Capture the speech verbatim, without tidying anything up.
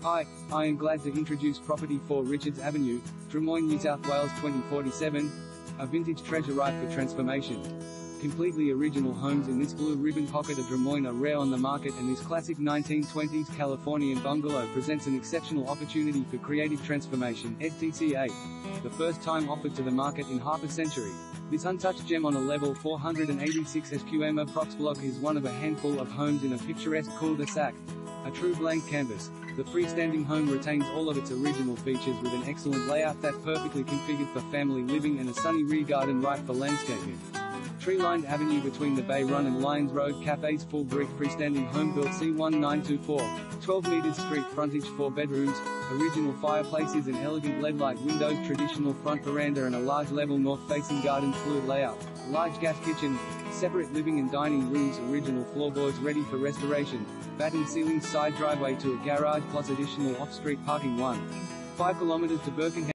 Hi, I am glad to introduce property four Richards Avenue, Drummoyne, New South Wales twenty forty-seven. A vintage treasure ripe for transformation. Completely original homes in this blue ribbon pocket of Drummoyne are rare on the market, and this classic nineteen twenties Californian bungalow presents an exceptional opportunity for creative transformation. S T C A. The first time offered to the market in half a century. This untouched gem on a level four hundred eighty-six S Q M approx block is one of a handful of homes in a picturesque cul-de-sac. A true blank canvas. The freestanding home retains all of its original features with an excellent layout that's perfectly configured for family living and a sunny rear garden right for landscaping. Tree-lined avenue between the Bay Run and Lyons Road cafes. Full brick freestanding home built C nineteen twenty-four. twelve meters street frontage, four bedrooms, original fireplaces and elegant L E D-light windows, traditional front veranda and a large level north-facing garden. Fluid layout, large gas kitchen, separate living and dining rooms, original floorboards ready for restoration, batten ceiling, side driveway to a garage plus additional off-street parking. one point five kilometers to Birkenhead.